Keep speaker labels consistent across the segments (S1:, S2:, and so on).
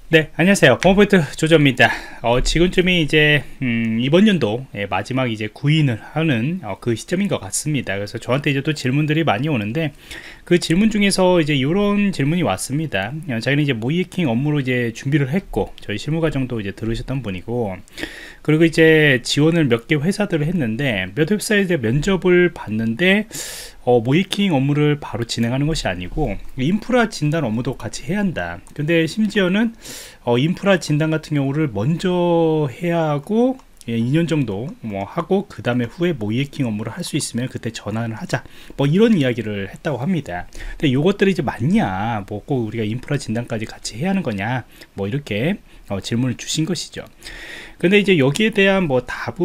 S1: 네, 안녕하세요. 범포인트 조조입니다. 지금쯤이 이제 이번 연도 마지막 이제 구인을 하는 그 시점인 것 같습니다. 그래서 저한테 이제 또 질문들이 많이 오는데, 그 질문 중에서 이제 이런 질문이 왔습니다. 자기는 이제 모이에킹 업무로 이제 준비를 했고, 저희 실무 과정도 이제 들으셨던 분이고, 그리고 이제 지원을 몇 개 회사들을 했는데, 몇 회사에 이제 면접을 봤는데 모이킹 업무를 바로 진행하는 것이 아니고 인프라 진단 업무도 같이 해야 한다. 근데 심지어는 인프라 진단 같은 경우를 먼저 해야 하고 2년 정도 뭐 하고 그 다음에 후에 모이킹 업무를 할 수 있으면 그때 전환을 하자, 뭐 이런 이야기를 했다고 합니다. 근데 요것들이 이제 맞냐, 뭐 꼭 우리가 인프라 진단까지 같이 해야 하는 거냐, 뭐 이렇게 질문을 주신 것이죠. 근데 이제 여기에 대한 뭐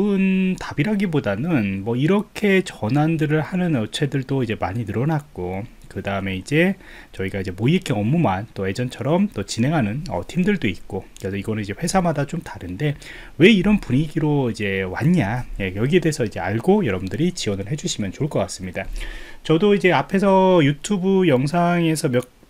S1: 답이라기보다는 뭐 이렇게 전환들을 하는 업체들도 이제 많이 늘어났고, 그 다음에 이제 저희가 이제 모이킹 업무만 또 예전처럼 또 진행하는 팀들도 있고, 그래서 이거는 이제 회사마다 좀 다른데 왜 이런 분위기로 이제 왔냐, 여기에 대해서 이제 알고 여러분들이 지원을 해주시면 좋을 것 같습니다. 저도 이제 앞에서 유튜브 영상에서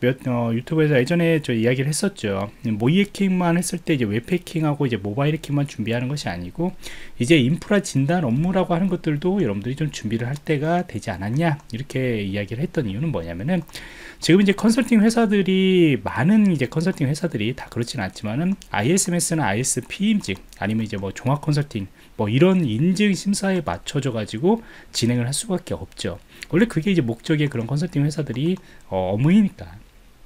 S1: 유튜브에서 예전에 저 이야기를 했었죠. 모의 해킹만 했을 때 이제 웹 해킹하고 이제 모바일 해킹만 준비하는 것이 아니고 이제 인프라 진단 업무라고 하는 것들도 여러분들이 좀 준비를 할 때가 되지 않았냐, 이렇게 이야기를 했던 이유는 뭐냐면은, 지금 이제 컨설팅 회사들이 많은 이제 컨설팅 회사들이 다 그렇지는 않지만은 ISMS나 ISP 인증 아니면 이제 뭐 종합 컨설팅 뭐 이런 인증 심사에 맞춰져 가지고 진행을 할 수밖에 없죠. 원래 그게 이제 목적의 그런 컨설팅 회사들이 업무이니까.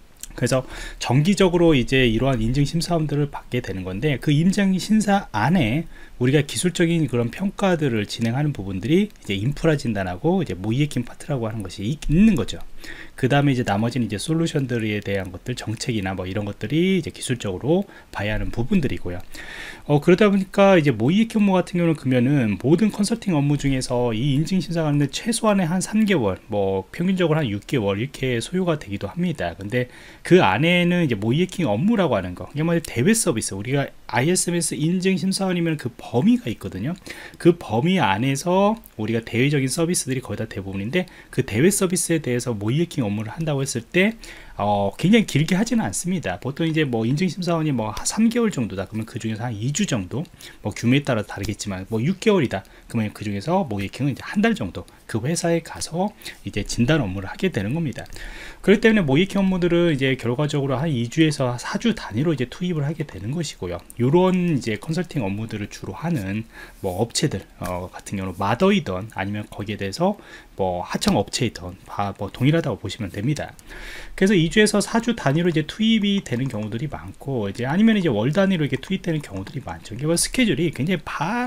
S1: 그래서 정기적으로 이제 이러한 인증 심사원들을 받게 되는 건데, 그 인증 심사 안에 우리가 기술적인 그런 평가들을 진행하는 부분들이 이제 인프라 진단하고 이제 모이에킹 파트라고 하는 것이 있는 거죠. 그 다음에 이제 나머지는 이제 솔루션들에 대한 것들, 정책이나 뭐 이런 것들이 이제 기술적으로 봐야 하는 부분들이고요. 그러다 보니까 이제 모이에킹 업무 같은 경우는 그러면은 모든 컨설팅 업무 중에서 이 인증 심사가 하는데 최소한의 한 3개월, 뭐 평균적으로 한 6개월 이렇게 소요가 되기도 합니다. 근데 그 안에는 이제 모이에킹 업무라고 하는 거, 이게 뭐 대외 서비스, 우리가 ISMS 인증 심사원이면 그 범위가 있거든요. 그 범위 안에서 우리가 대외적인 서비스들이 거의 다 대부분인데, 그 대외 서비스에 대해서 모이에킹 업무를 한다고 했을 때 굉장히 길게 하지는 않습니다. 보통 이제 뭐 인증심사원이 뭐 3개월 정도다 그러면 그 중에서 한 2주 정도, 뭐 규모에 따라 다르겠지만 뭐 6개월이다 그러면 그 중에서 모이에킹은 이제 한 달 정도 그 회사에 가서 이제 진단 업무를 하게 되는 겁니다. 그렇기 때문에 모이에킹 업무들은 이제 결과적으로 한 2주에서 4주 단위로 이제 투입을 하게 되는 것이고요. 요런 이제 컨설팅 업무들을 주로 하는 뭐 업체들 같은 경우는 마더이던 아니면 거기에 대해서 뭐 하청 업체이던 뭐 동일하다고 보시면 됩니다. 그래서 2주에서 4주 단위로 이제 투입이 되는 경우들이 많고, 이제 아니면 이제 월 단위로 이렇게 투입되는 경우들이 많죠. 이게 스케줄이 굉장히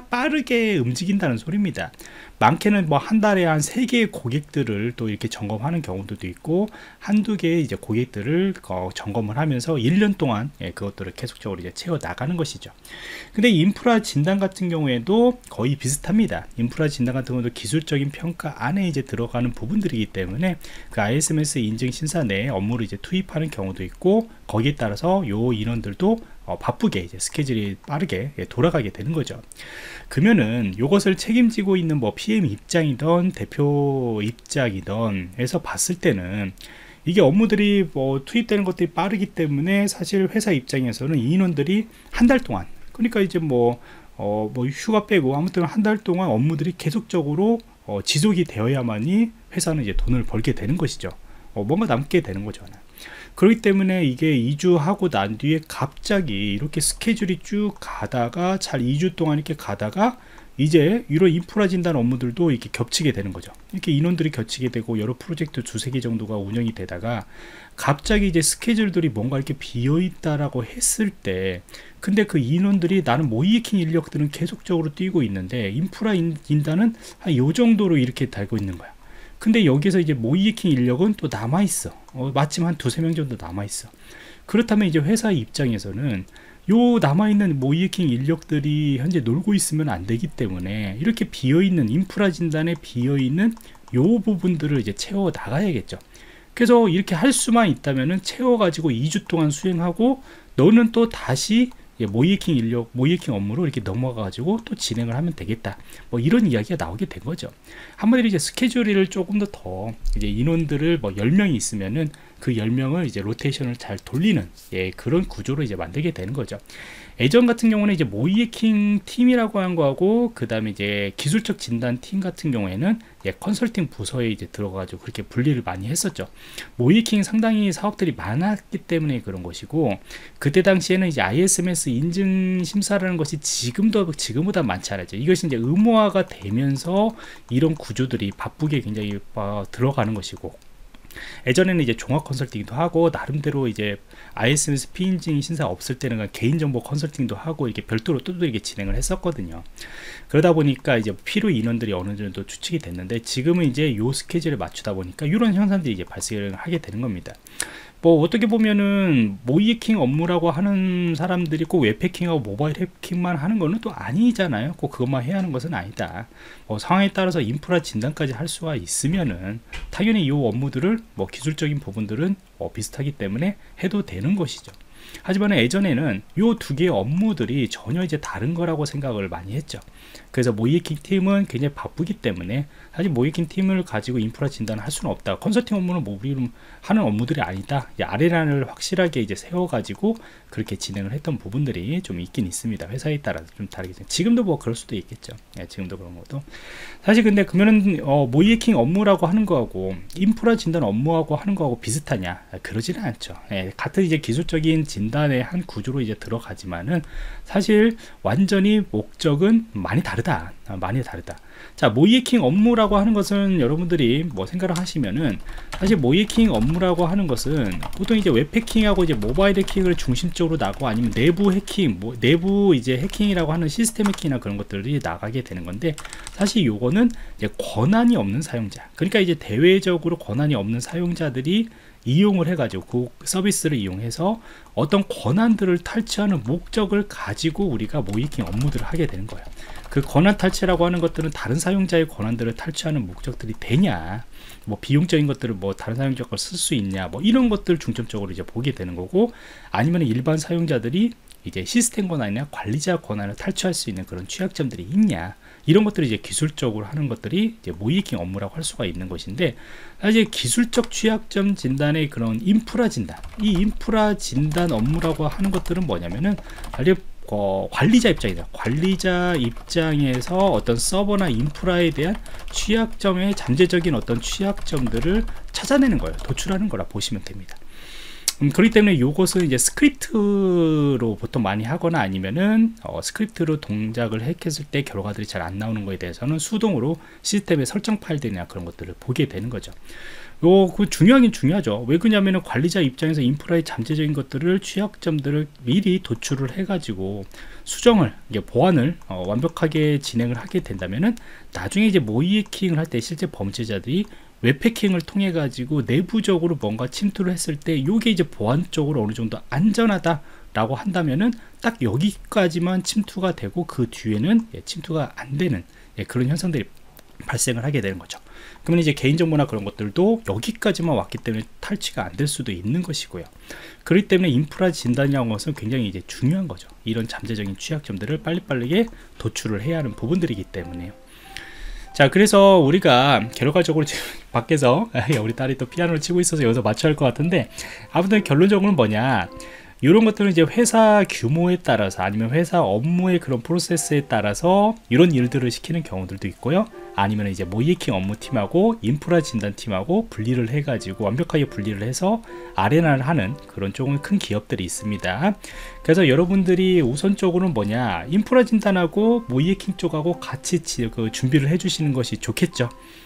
S1: 빠르게 움직인다는 소리입니다. 많게는 뭐 한 달에 한 3개의 고객들을 또 이렇게 점검하는 경우들도 있고, 한두 개의 이제 고객들을 점검을 하면서 1년 동안 그것들을 계속적으로 이제 채워 나가는 것이죠. 근데 인프라 진단 같은 경우에도 거의 비슷합니다. 인프라 진단 같은 경우도 기술적인 평가 안에 이제 들어가는 부분들이기 때문에 그 ISMS 인증 심사 내에 업무를 이제 투입하는 경우도 있고, 거기에 따라서 요 인원들도 바쁘게 이제 스케줄이 빠르게 돌아가게 되는 거죠. 그러면은 요것을 책임지고 있는 뭐 PM 입장이던 대표 입장이던 해서 봤을 때는 이게 업무들이 뭐 투입되는 것들이 빠르기 때문에 사실 회사 입장에서는 이 인원들이 한 달 동안, 그러니까 이제 뭐 휴가 빼고 아무튼 한 달 동안 업무들이 계속적으로 지속이 되어야만이 회사는 이제 돈을 벌게 되는 것이죠. 뭔가 남게 되는 거죠. 그렇기 때문에 이게 2주 하고 난 뒤에 갑자기 이렇게 스케줄이 쭉 가다가 잘 2주 동안 이렇게 가다가 이제 이런 인프라 진단 업무들도 이렇게 겹치게 되는 거죠. 이렇게 인원들이 겹치게 되고 여러 프로젝트 2-3개 정도가 운영이 되다가 갑자기 이제 스케줄들이 뭔가 이렇게 비어 있다라고 했을 때, 근데 그 인원들이 나는 모이에킹 인력들은 계속적으로 뛰고 있는데 인프라 진단은 한 요 정도로 이렇게 달고 있는 거야. 근데 여기서 이제 모이에킹 인력은 또 남아있어. 마침 한 2-3명 정도 남아있어. 그렇다면 이제 회사 입장에서는 요 남아있는 모이에킹 인력들이 현재 놀고 있으면 안 되기 때문에 이렇게 비어있는 인프라 진단에 비어있는 요 부분들을 이제 채워 나가야겠죠. 그래서 이렇게 할 수만 있다면은 채워가지고 2주 동안 수행하고, 너는 또 다시 모이에킹 인력, 모이에킹 업무로 이렇게 넘어가가지고 또 진행을 하면 되겠다. 뭐 이런 이야기가 나오게 된 거죠. 한마디로 이제 스케줄을 조금 더 이제 인원들을 뭐 10명이 있으면은 그 10명을 이제 로테이션을 잘 돌리는 그런 구조로 이제 만들게 되는 거죠. 예전 같은 경우는 이제 모이에킹 팀이라고 한 거하고 그 다음에 이제 기술적 진단 팀 같은 경우에는 컨설팅 부서에 이제 들어가가지고 그렇게 분리를 많이 했었죠. 모이에킹 상당히 사업들이 많았기 때문에 그런 것이고, 그때 당시에는 이제 ISMS 인증 심사라는 것이 지금보다 많지 않았죠. 이것이 이제 의무화가 되면서 이런 구조들이 바쁘게 굉장히 들어가는 것이고, 예전에는 이제 종합 컨설팅도 하고 나름대로 이제 ISMS 피인증 신사 없을 때는 개인정보 컨설팅도 하고 이렇게 별도로 또 이렇게 진행을 했었거든요. 그러다 보니까 이제 필요 인원들이 어느 정도 추측이 됐는데, 지금은 이제 요 스케줄에 맞추다 보니까 이런 현상들이 이제 발생을 하게 되는 겁니다. 뭐 어떻게 보면은 모이해킹 업무라고 하는 사람들이 꼭 웹해킹하고 모바일 해킹만 하는 거는 또 아니잖아요. 꼭 그것만 해야 하는 것은 아니다. 뭐 상황에 따라서 인프라 진단까지 할 수가 있으면은 당연히 이 업무들을 뭐 기술적인 부분들은 비슷하기 때문에 해도 되는 것이죠. 하지만 예전에는 요 두 개의 업무들이 전혀 이제 다른 거라고 생각을 많이 했죠. 그래서 모이해킹 팀은 굉장히 바쁘기 때문에 사실 모이해킹 팀을 가지고 인프라 진단을 할 수는 없다. 컨설팅 업무는 뭐 우리 하는 업무들이 아니다. 아레나를 확실하게 이제 세워가지고 그렇게 진행을 했던 부분들이 좀 있긴 있습니다. 회사에 따라서 좀 다르겠죠. 지금도 뭐 그럴 수도 있겠죠. 지금도 그런 것도 사실. 근데 그러면은 모이해킹 업무라고 하는 거하고 인프라 진단 업무하고 하는 거하고 비슷하냐? 그러지는 않죠. 같은 이제 기술적인 진단의 한 구조로 이제 들어가지만은 사실 완전히 목적은 많이 다르다. 자, 모이해킹 업무라고 하는 것은 여러분들이 뭐 생각을 하시면은, 사실 모이해킹 업무라고 하는 것은 보통 이제 웹 해킹하고 이제 모바일 해킹을 중심적으로 나고, 아니면 내부 해킹, 뭐 내부 이제 해킹이라고 하는 시스템 해킹이나 그런 것들이 나가게 되는 건데, 사실 요거는 이제 권한이 없는 사용자, 그러니까 이제 대외적으로 권한이 없는 사용자들이 이용을 해가지고 그 서비스를 이용해서 어떤 권한들을 탈취하는 목적을 가지고 우리가 모이해킹 업무들을 하게 되는 거예요. 그 권한 탈취라고 하는 것들은 다른 사용자의 권한들을 탈취하는 목적들이 되냐, 뭐 비용적인 것들을 뭐 다른 사용자 걸 쓸 수 있냐, 뭐 이런 것들 중점적으로 이제 보게 되는 거고, 아니면 일반 사용자들이 이제 시스템 권한이나 관리자 권한을 탈취할 수 있는 그런 취약점들이 있냐, 이런 것들이 이제 기술적으로 하는 것들이 이제 모이해킹 업무라고 할 수가 있는 것인데, 사실 기술적 취약점 진단의 그런 인프라 진단, 이 인프라 진단 업무라고 하는 것들은 뭐냐면은 관리자 입장이다. 관리자 입장에서 어떤 서버나 인프라에 대한 취약점의 잠재적인 어떤 취약점들을 찾아내는 거예요. 도출하는 거라 보시면 됩니다. 그렇기 때문에 이것은 이제 스크립트로 보통 많이 하거나, 아니면은 스크립트로 동작을 했을 때 결과들이 잘 안 나오는 거에 대해서는 수동으로 시스템의 설정 파일들이나 그런 것들을 보게 되는 거죠. 그 중요하긴 중요하죠. 왜 그러냐면은 관리자 입장에서 인프라의 잠재적인 것들을, 취약점들을 미리 도출을 해가지고 수정을, 이게 보안을 완벽하게 진행을 하게 된다면은 나중에 이제 모이해킹을 할 때 실제 범죄자들이 웹해킹을 통해 가지고 내부적으로 뭔가 침투를 했을 때 요게 이제 보안적으로 어느 정도 안전하다 라고 한다면은 딱 여기까지만 침투가 되고 그 뒤에는 침투가 안 되는 그런 현상들이 발생을 하게 되는 거죠. 그러면 이제 개인정보나 그런 것들도 여기까지만 왔기 때문에 탈취가 안 될 수도 있는 것이고요. 그렇기 때문에 인프라 진단이라는 것은 굉장히 이제 중요한 거죠. 이런 잠재적인 취약점들을 빨리빨리 도출을 해야 하는 부분들이기 때문에요. 자, 그래서 우리가 결과적으로 지금 밖에서 우리 딸이 또 피아노를 치고 있어서 여기서 맞춰야 할 것 같은데, 아무튼 결론적으로는 뭐냐, 이런 것들은 이제 회사 규모에 따라서, 아니면 회사 업무의 그런 프로세스에 따라서 이런 일들을 시키는 경우들도 있고요. 아니면 이제 모이해킹 업무팀하고 인프라 진단팀하고 분리를 해가지고 완벽하게 분리를 해서 아레나를 하는 그런 조금 큰 기업들이 있습니다. 그래서 여러분들이 우선적으로는 뭐냐, 인프라 진단하고 모이해킹 쪽하고 같이 준비를 해주시는 것이 좋겠죠.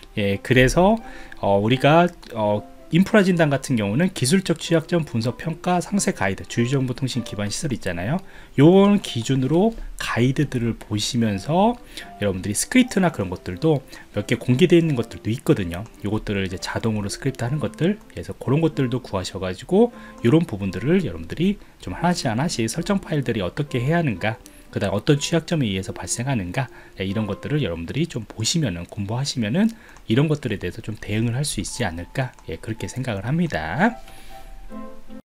S1: 그래서 우리가 인프라 진단 같은 경우는 기술적 취약점 분석 평가 상세 가이드, 주요정보통신 기반 시설 있잖아요. 요런 기준으로 가이드들을 보시면서 여러분들이 스크립트나 그런 것들도 몇 개 공개되어 있는 것들도 있거든요. 요것들을 이제 자동으로 스크립트 하는 것들, 그래서 그런 것들도 구하셔가지고 이런 부분들을 여러분들이 좀 하나씩 설정 파일들이 어떻게 해야 하는가, 그 다음 어떤 취약점에 의해서 발생하는가, 이런 것들을 여러분들이 좀 보시면은, 공부하시면은 이런 것들에 대해서 좀 대응을 할 수 있지 않을까, 그렇게 생각을 합니다.